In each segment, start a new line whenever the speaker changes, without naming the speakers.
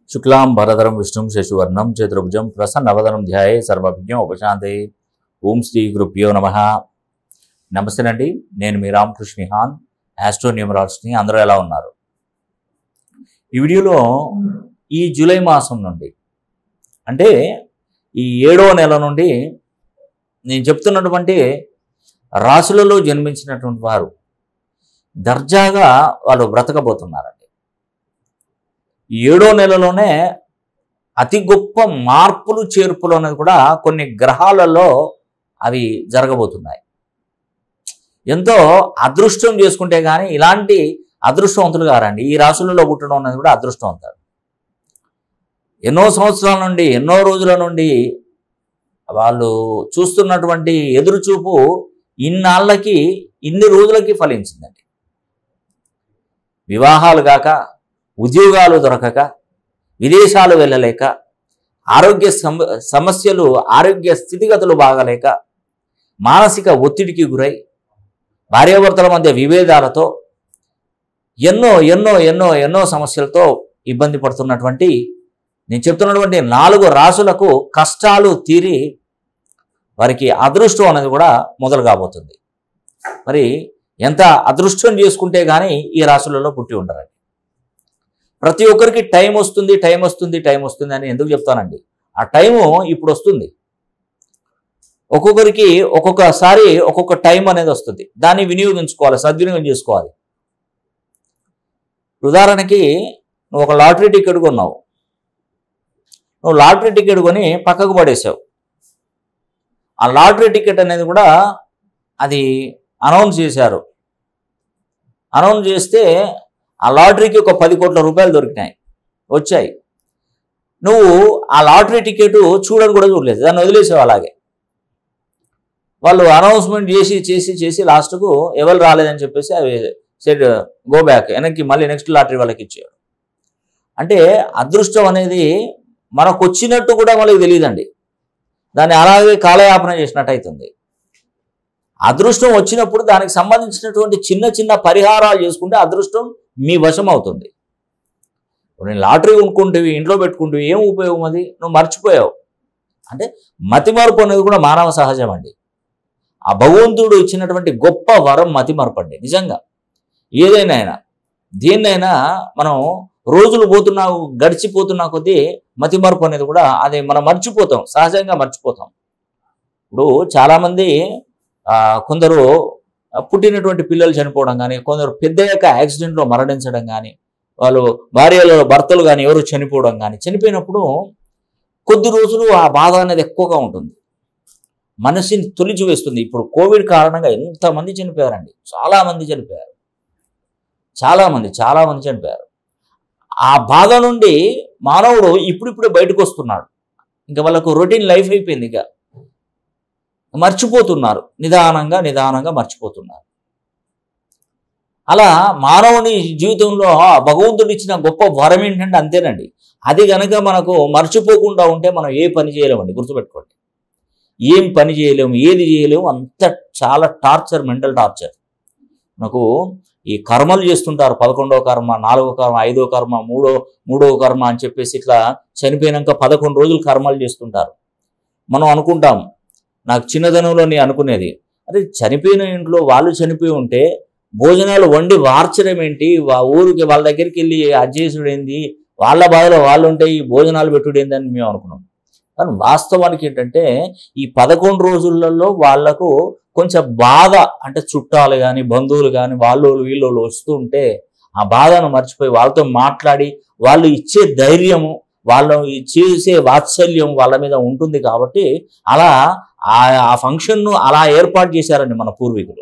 శుక్లాం భరధరం విష్ణుం శశివర్ణం చతుర్భుజం ప్రసన్నవదనం ధ్యాయే సర్వవిఘ్నం ఉపశాంతయే. ఓం శ్రీ గురుభ్యో నమః. నమస్తేనండి, నేను మీ రామకృష్ణ నిహాన్, ఆస్ట్రోన్యూమరాలజిస్ట్ని. అందరూ ఎలా ఉన్నారు? ఈ వీడియోలో ఈ జూలై మాసం నుండి అంటే ఈ 7వ నెల నుండి నేను చెప్తున్నటువంటి రాశులలో జన్మించినటువంటి వారు దర్జాగా వాళ్ళు బ్రతకబోతున్నారండి. ఈ 7వ నెలలోనే అతి గొప్ప మార్పులు చేర్పులు అనేది కూడా కొన్ని గ్రహాలలో అవి జరగబోతున్నాయి. ఎంతో అదృష్టం చేసుకుంటే కానీ ఇలాంటి అదృష్టవంతులు గారండి. ఈ రాశులలో పుట్టడం అనేది కూడా అదృష్టవంతుడు. ఎన్నో సంవత్సరాల నుండి, ఎన్నో రోజుల నుండి వాళ్ళు చూస్తున్నటువంటి ఎదురుచూపు ఇన్నాళ్ళకి, ఇన్ని రోజులకి ఫలించిందండి. వివాహాలు కాక, ఉద్యోగాలు దొరకక, విదేశాలు వెళ్ళలేక, ఆరోగ్య సమస్యలు, ఆరోగ్య స్థితిగతులు బాగలేక, మానసిక ఒత్తిడికి గురై, భార్యాభర్తల మధ్య విభేదాలతో ఎన్నో ఎన్నో ఎన్నో ఎన్నో సమస్యలతో ఇబ్బంది పడుతున్నటువంటి నేను చెప్తున్నటువంటి 4 రాశులకు కష్టాలు తీరి వారికి అదృష్టం అనేది కూడా మొదలు కాబోతుంది. మరి ఎంత అదృష్టం చేసుకుంటే కానీ ఈ రాశులలో పుట్టి ఉంటారండి. ప్రతి ఒక్కరికి టైం వస్తుంది, టైం వస్తుంది, టైం వస్తుంది అని ఎందుకు చెప్తానండి? ఆ టైము ఇప్పుడు వస్తుంది. ఒక్కొక్కరికి ఒక్కొక్కసారి ఒక్కొక్క టైం అనేది వస్తుంది. దాన్ని వినియోగించుకోవాలి, సద్వినియోగం చేసుకోవాలి. ఉదాహరణకి నువ్వు ఒక లాటరీ టికెట్ కొన్నావు. నువ్వు లాటరీ టికెట్ కొని పక్కకు పడేసావు. ఆ లాటరీ టికెట్ అనేది కూడా అది అనౌన్స్ చేశారు. అనౌన్స్ చేస్తే ఆ లాటరీకి ఒక 10 కోట్ల రూపాయలు దొరికినాయి, వచ్చాయి. నువ్వు ఆ లాటరీ టికెట్ చూడని కూడా చూడలేదు, దాన్ని వదిలేసావు అలాగే. వాళ్ళు అనౌన్స్మెంట్ చేసి చేసి చేసి లాస్ట్కు ఎవరు రాలేదని చెప్పేసి అవి సెట్ గో బ్యాక్, వెనక్కి మళ్ళీ నెక్స్ట్ లాటరీ వాళ్ళకి ఇచ్చారు. అంటే అదృష్టం అనేది మనకు వచ్చినట్టు కూడా మనకి తెలియదండి. దాన్ని అలాగే కాలయాపన చేసినట్టు అవుతుంది. అదృష్టం వచ్చినప్పుడు దానికి సంబంధించినటువంటి చిన్న చిన్న పరిహారాలు చేసుకుంటే అదృష్టం మీ వశం అవుతుంది. నేను లాటరీ కొనుక్కుంటేవి, ఇంట్లో పెట్టుకుంటేవి ఏం ఉపయోగం? అది నువ్వు మర్చిపోయావు. అంటే మతిమరుపు అనేది కూడా మానవ సహజం అండి. ఆ భగవంతుడు ఇచ్చినటువంటి గొప్ప వరం మతిమరుపు అండి. నిజంగా ఏదైనా దేన్నైనా మనం రోజులు గడిచిపోతున్నా కొద్దీ మతిమరుపు అనేది కూడా అది మనం మర్చిపోతాం, సహజంగా మర్చిపోతాం. ఇప్పుడు చాలామంది కొందరు పుట్టినటువంటి పిల్లలు చనిపోవడం కానీ, కొందరు పెద్దయ్యాక యాక్సిడెంట్లో మరణించడం కానీ, వాళ్ళు భార్యలు భర్తలు కానీ ఎవరు చనిపోవడం కానీ, చనిపోయినప్పుడు కొద్ది రోజులు ఆ బాధ అనేది ఎక్కువగా ఉంటుంది, మనసుని తొలిచివేస్తుంది. ఇప్పుడు కోవిడ్ కారణంగా ఎంతమంది చనిపోయారండి, చాలామంది చనిపోయారు. చాలామంది చనిపోయారు. ఆ బాధ నుండి మానవుడు ఇప్పుడిప్పుడే బయటకు వస్తున్నాడు. ఇంకా వాళ్ళకు రొటీన్ లైఫ్ అయిపోయింది, ఇక మర్చిపోతున్నారు, నిదానంగా మర్చిపోతున్నారు. అలా మానవుని జీవితంలో భగవంతుడు ఇచ్చిన గొప్ప వరం ఏంటంటే అంతేనండి. అది కనుక మనకు మర్చిపోకుండా ఉంటే మనం ఏ పని చేయలేమండి, గుర్తుపెట్టుకోండి. ఏం పని చేయలేము, ఏది చేయలేము. అంత చాలా టార్చర్, మెంటల్ టార్చర్. మనకు ఈ కర్మలు చేస్తుంటారు. 11వ కర్మ, 4వ కర్మ, 5వ కర్మ, 3వ కర్మ అని చెప్పేసి ఇట్లా చనిపోయినాక 11 రోజులు కర్మలు చేస్తుంటారు. మనం అనుకుంటాం, నాకు చిన్నదనంలో నేను అనుకునేది, అదే చనిపోయిన ఇంట్లో వాళ్ళు చనిపోయి ఉంటే భోజనాలు వండి వార్చడం ఏంటి, ఊరికి వాళ్ళ దగ్గరికి వెళ్ళి అడ్జేసుడు ఏంది, వాళ్ళ బాధలో వాళ్ళు ఉంటే ఈ భోజనాలు పెట్టుడు ఏందని మేము అనుకున్నాం. కానీ వాస్తవానికి ఏంటంటే ఈ 11 రోజులలో వాళ్లకు కొంచెం బాధ, అంటే చుట్టాలు కానీ, బంధువులు కానీ, వీళ్ళు వస్తూ ఉంటే ఆ బాధను మర్చిపోయి వాళ్ళతో మాట్లాడి వాళ్ళు ఇచ్చే ధైర్యము, వాళ్ళు చేసే వాత్సల్యం వాళ్ళ మీద ఉంటుంది. కాబట్టి అలా ఆ ఫంక్షన్ను అలా ఏర్పాటు చేశారండి మన పూర్వీకులు.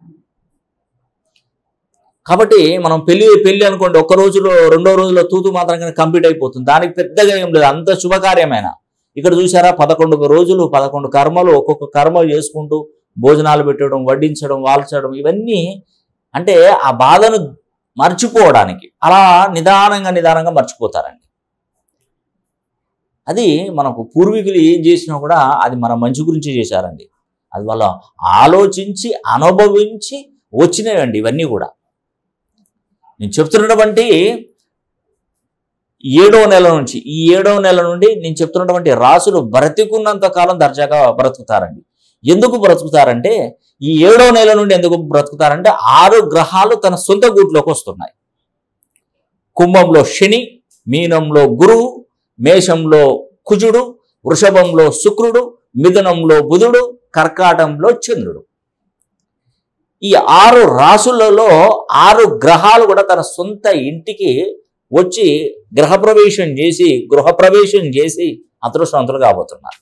కాబట్టి మనం పెళ్లి అనుకోండి, 1 రోజులో 2వ రోజులో తూతు మాత్రం కంప్లీట్ అయిపోతుంది. దానికి పెద్దగా ఏం లేదు, అంత శుభకార్యమైన. ఇక్కడ చూసారా, 11 రోజులు 11 కర్మలు, ఒక్కొక్క కర్మ చేసుకుంటూ భోజనాలు పెట్టడం, వడ్డించడం, వాల్చడం, ఇవన్నీ అంటే ఆ బాధను మర్చిపోవడానికి అలా నిదానంగా మర్చిపోతారండి. అది మనకు పూర్వీకులు ఏం చేసినా కూడా అది మన మంచి గురించి చేశారండి. అది వాళ్ళ ఆలోచించి అనుభవించి వచ్చినవండి ఇవన్నీ కూడా. నేను చెప్తున్నటువంటి 7వ నెల నుంచి, ఈ 7వ నెల నుండి నేను చెప్తున్నటువంటి రాసులు బ్రతికున్నంత కాలం దర్జాగా బ్రతుకుతారండి. ఎందుకు బ్రతుకుతారంటే, ఈ 7వ నెల నుండి ఎందుకు బ్రతుకుతారంటే 6 గ్రహాలు తన సొంత గూట్లోకి వస్తున్నాయి. కుంభంలో శని, మీనంలో గురువు, మేషంలో కుజుడు, వృషభంలో శుక్రుడు, మిథునంలో బుధుడు, కర్కాటంలో చంద్రుడు. ఈ 6 రాసులలో 6 గ్రహాలు కూడా తన సొంత ఇంటికి వచ్చి గృహప్రవేశం చేసి అదృష్టవంతులు కాబోతున్నారు.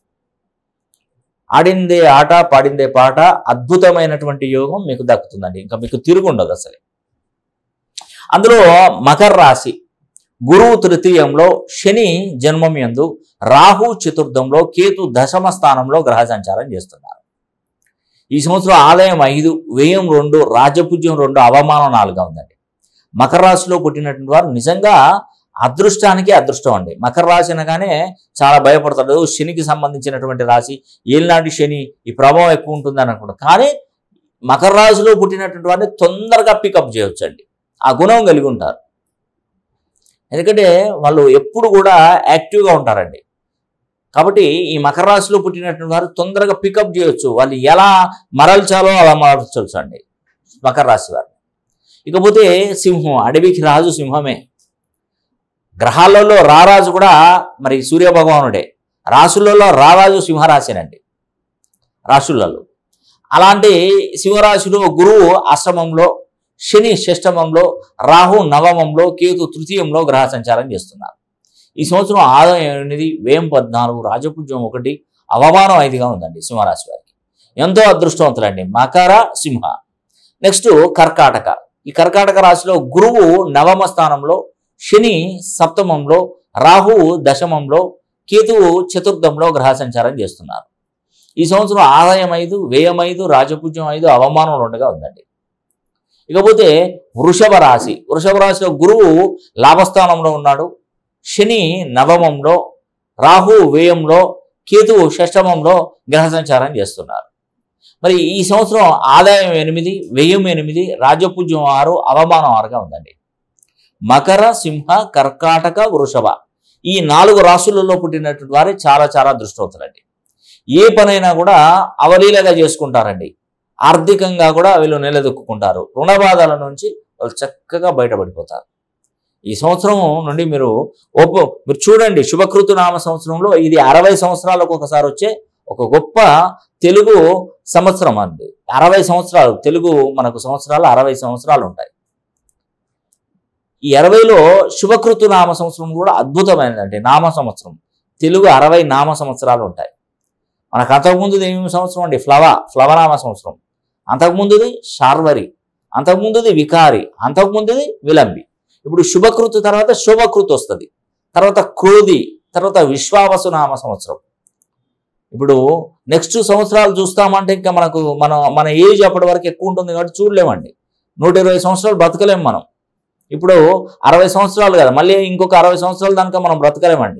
ఆడిందే ఆట పాడిందే పాట, అద్భుతమైనటువంటి యోగం మీకు దక్కుతుందండి. ఇంకా మీకు తిరుగుండదు అసలు. అందులో మకర రాశి, గురువు తృతీయంలో, శని జన్మం యందు, రాహు చతుర్థంలో, కేతు దశమ స్థానంలో గ్రహ సంచారం చేస్తున్నారు. ఈ సంవత్సరం ఆదాయం 5, వ్యయం 2, రాజపూజ్యం 2, అవమానం 4గా ఉందండి. మకర రాశిలో పుట్టినటువంటి వారు నిజంగా అదృష్టానికి అదృష్టం అండి. మకర రాశి అనగానే చాలా భయపడతాడు, శనికి సంబంధించినటువంటి రాశి, ఏలినాటి శని, ఈ ప్రభావం ఎక్కువ ఉంటుంది అని అనుకుంటారు. కానీ మకర రాశిలో పుట్టినటువంటి వారిని తొందరగా పికప్ చేయవచ్చండి. ఆ గుణం కలిగి ఉంటారు. ఎందుకంటే వాళ్ళు ఎప్పుడు కూడా యాక్టివ్గా ఉంటారండి. కాబట్టి ఈ మకర రాశిలో పుట్టినటువంటి వారు తొందరగా పికప్ చేయొచ్చు. వాళ్ళు ఎలా మరల్చాలో అలా మరల్చవచ్చు అండి మకర రాశి వారు. ఇకపోతే సింహం, అడవికి రాజు సింహమే. గ్రహాలలో రారాజు కూడా మరి సూర్యభగవానుడే. రాశులలో రారాజు సింహరాశినండి. రాశులలో అలాంటి సింహరాశిలో గురువు అష్టమంలో, శని షష్టమంలో, రాహు నవమంలో, కేతు తృతీయంలో గ్రహ సంచారం చేస్తున్నారు. ఈ సంవత్సరం ఆదాయం 8, వ్యయం 14, రాజపూజ్యం 1, అవమానం 5గా ఉందండి సింహరాశి వారికి. ఎంతో అదృష్టవంతులండి మకర, సింహ. నెక్స్ట్ కర్కాటక. ఈ కర్కాటక రాశిలో గురువు నవమ స్థానంలో, శని సప్తమంలో, రాహువు దశమంలో, కేతువు చతుర్థంలో గ్రహ సంచారం చేస్తున్నారు. ఈ సంవత్సరం ఆదాయం 5, వ్యయం 5, రాజపూజ్యం 5, అవమానం 2గా ఉందండి. ఇకపోతే వృషభ రాశి. వృషభ రాశిలో గురువు లాభస్థానంలో ఉన్నాడు, శని నవమంలో, రాహు వ్యయంలో, కేతువు షష్టమంలో గ్రహ సంచారం చేస్తున్నారు. మరి ఈ సంవత్సరం ఆదాయం 8, వ్యయం 8, రాజపూజ్యం 6, అవమానం 6గా ఉందండి. మకర, సింహ, కర్కాటక, వృషభ ఈ 4 రాశులలో పుట్టినటువంటి వారే చాలా చాలా అదృష్టవంతులండి. ఏ పనైనా కూడా అవలీలగా చేసుకుంటారండి. ఆర్థికంగా కూడా వీళ్ళు నిలదొక్కుంటారు. రుణ బాధల నుంచి వాళ్ళు చక్కగా బయటపడిపోతారు. ఈ సంవత్సరం నుండి మీరు చూడండి, శుభకృతు నామ సంవత్సరంలో ఇది 60 సంవత్సరాలకు ఒకసారి వచ్చే ఒక గొప్ప తెలుగు సంవత్సరం అండి. 60 సంవత్సరాలు తెలుగు మనకు సంవత్సరాలు 60 సంవత్సరాలు ఉంటాయి. ఈ 60లో శుభకృతు నామ సంవత్సరం కూడా అద్భుతమైనదండి. నామ సంవత్సరం తెలుగు 60 నామ సంవత్సరాలు ఉంటాయి. మనకు అంతకుముందుది ఏమేమి సంవత్సరం అండి? ఫ్లవనామ సంవత్సరం, అంతకుముందుది శార్వరి, అంతకుముందుది వికారి, అంతకుముందుది విలంబి. ఇప్పుడు శుభకృతు తర్వాత శుభకృతు వస్తుంది, తర్వాత క్రోధి, తర్వాత విశ్వావసు నామ సంవత్సరం. ఇప్పుడు నెక్స్ట్ సంవత్సరాలు చూస్తామంటే ఇంకా మన ఏజ్ అప్పటి వరకు ఎక్కువ ఉంటుంది కాబట్టి చూడలేమండి. 120 సంవత్సరాలు బ్రతకలేము మనం. ఇప్పుడు 60 సంవత్సరాలు కదా, మళ్ళీ ఇంకొక 60 సంవత్సరాల దాకా మనం బ్రతకలేమండి.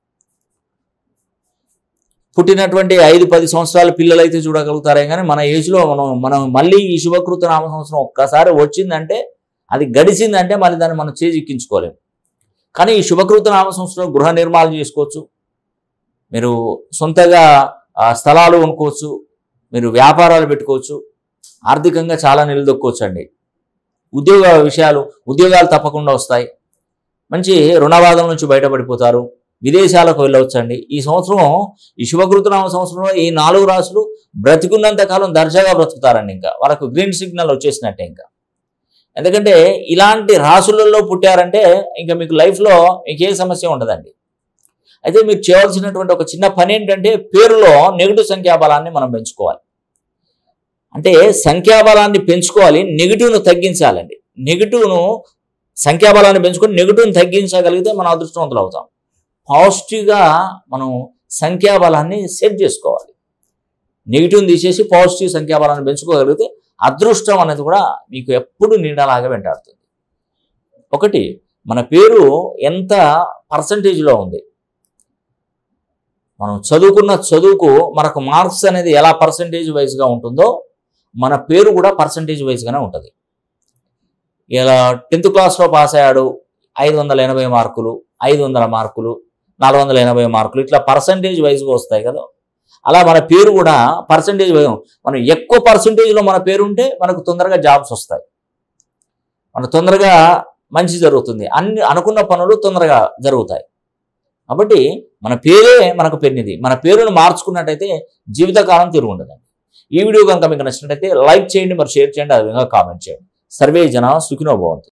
పుట్టినటువంటి 5-10 సంవత్సరాల పిల్లలు అయితే చూడగలుగుతారే కానీ మన ఏజ్లో మనం మళ్ళీ ఈ శుభకృత నామ సంవత్సరం ఒక్కసారి వచ్చిందంటే, అది గడిచిందంటే మళ్ళీ దాన్ని మనం చేజిక్కించుకోలేము. కానీ ఈ శుభకృత నామ సంవత్సరం గృహ నిర్మాణం చేసుకోవచ్చు, మీరు సొంతగా స్థలాలు కొనుక్కోవచ్చు, మీరు వ్యాపారాలు పెట్టుకోవచ్చు, ఆర్థికంగా చాలా నిలదొక్కోవచ్చు అండి. ఉద్యోగాలు తప్పకుండా వస్తాయి. మంచి రుణబాధల నుంచి బయటపడిపోతారు. విదేశాలకు వెళ్ళవచ్చండి. ఈ సంవత్సరం ఈ శుభకృతనామ సంవత్సరంలో ఈ 4 రాశులు బ్రతికున్నంత కాలం దర్జాగా బ్రతుకుతారండి. ఇంకా వాళ్ళకు గ్రీన్ సిగ్నల్ వచ్చేసినట్టే. ఇంకా ఎందుకంటే ఇలాంటి రాశులలో పుట్టారంటే ఇంకా మీకు లైఫ్లో మీకే సమస్య ఉండదండి. అయితే మీరు చేయవలసినటువంటి ఒక చిన్న పని ఏంటంటే, పేరులో నెగిటివ్ సంఖ్యాబలాన్ని మనం పెంచుకోవాలి. అంటే సంఖ్యాబలాన్ని పెంచుకోవాలి, నెగిటివ్ను తగ్గించాలండి. సంఖ్యాబలాన్ని పెంచుకొని నెగిటివ్ను తగ్గించగలిగితే మనం అదృష్టవంతులు అవుతాం. పాజిటివ్గా మనం సంఖ్యాబలాన్ని సెట్ చేసుకోవాలి. నెగిటివ్ని తీసేసి పాజిటివ్ సంఖ్యాబలాన్ని పెంచుకోగలిగితే అదృష్టం అనేది కూడా మీకు ఎప్పుడు నీడలాగా వెంటాడుతుంది. ఒకటి, మన పేరు ఎంత పర్సంటేజ్లో ఉంది, మనం చదువుకున్న చదువుకు మనకు మార్క్స్ అనేది ఎలా పర్సంటేజ్ వైజ్గా ఉంటుందో మన పేరు కూడా పర్సంటేజ్ వైజ్గానే ఉంటుంది. ఇలా 10th క్లాస్లో పాస్ అయ్యాడు 580 మార్కులు, 500 మార్కులు, 480 మార్కులు, ఇట్లా పర్సంటేజ్ వైజ్గా వస్తాయి కదా. అలా మన పేరు కూడా పర్సంటేజ్ వైజ్, మనం ఎక్కువ పర్సంటేజ్లో మన పేరు ఉంటే మనకు తొందరగా జాబ్స్ వస్తాయి, మనకు తొందరగా మంచి జరుగుతుంది, అన్ని అనుకున్న పనులు తొందరగా జరుగుతాయి. కాబట్టి మన పేరే మనకు పెన్నిది. మన పేరును మార్చుకున్నట్టయితే జీవితకాలం తిరుగు ఉండదండి. ఈ వీడియో కనుక మీకు నచ్చినట్టయితే లైక్ చేయండి, మరి షేర్ చేయండి, అదేవిధంగా కామెంట్ చేయండి. సర్వే జన సుఖినో భవంతు.